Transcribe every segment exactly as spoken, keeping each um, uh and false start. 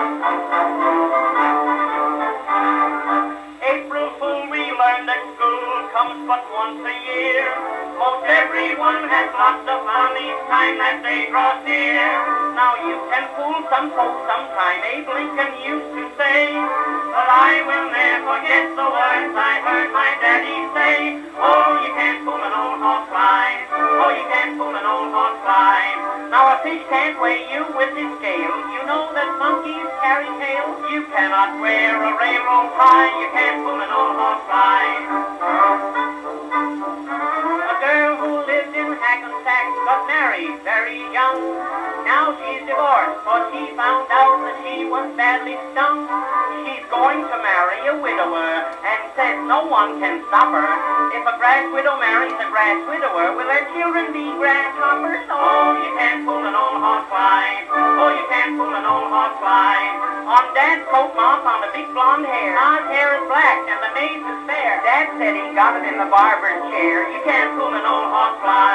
April Fool, we learned at school, comes but once a year. Most everyone has lots of fun each time that day draws near. Now you can fool some folks sometime, Abe Lincoln used to say, but I will never forget the words I heard my daddy say. Oh, you can't fool an old horse fly. Oh, you can't fool an old horse fly. Now a fish can't weigh you with his scale. You know that monkeys carry tails. You cannot wear a railroad tie. You can't fool an old horse fly. A girl who lived in Hackensack got married very young. Now she's divorced, for she found out that she was badly stung. She's going to marry a widower, and says no one can stop her. If a grass widow marries a grass widower, will their children be grasshoppers? Oh, you can't fool an old horse fly. Oh, you can't fool an old horse fly. On Dad's coat, Mom found a big blonde hair. Ma's hair is black, and the maid's is fair. Dad said he got it in the barber's chair. You can't fool an old horse fly.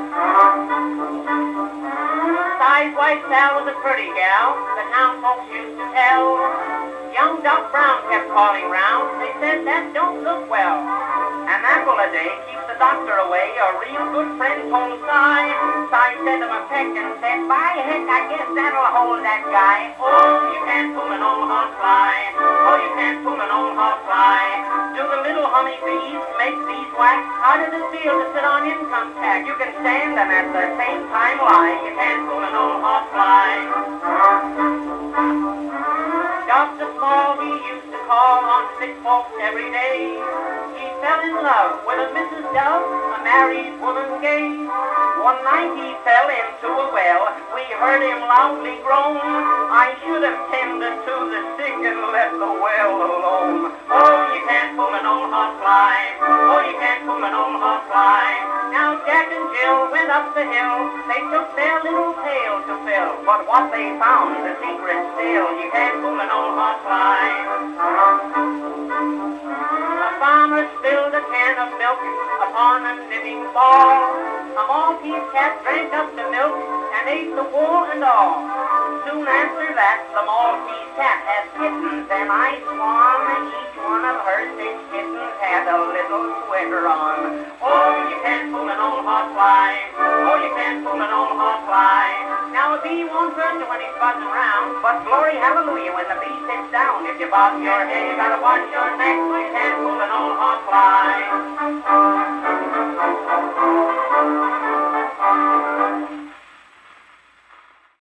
Size White Sal was a pretty gal, the town folks used to tell. Young Doc Brown kept calling round, they said that don't look well. An apple a day keeps the doctor away, a real good friend told Cy. Cy said him a peck and said, by heck, I guess that'll hold that guy. Oh, you can't fool an old horse fly. Oh, you can't fool an old horse fly. Do the little honeybees make beeswax? How does it feel to sit on income tax? You can stand and at the same time lie. You can't fool an old horse fly. Doctor Small, he used to call on sick folks every day. He fell in love with a Missus Dove, a married woman gay. One night he fell into a well. We heard him loudly groan. I should have tended to the sick and left the well alone. Oh, you can't fool an old horse fly. Oh, you can't fool an old horse fly. Now Jack and Jill went up the hill. They took their little pail to fill, but what they found, the secret still. You can't fool an old horse fly. A farmer spilled a can of milk upon a knitting ball. A Maltese cat drank up the milk and ate the wool and all. Soon after that, the Maltese cat had kittens, and I swan each one of her six kittens had a little sweater on. Oh, you can't fool an old horse fly. Oh, you can't fool an old horse fly. Now a bee won't hurt you when he's buzzing round, but glory hallelujah when the bee sits down. If you bob your head, you gotta watch your neck. You can't fool an old horse fly.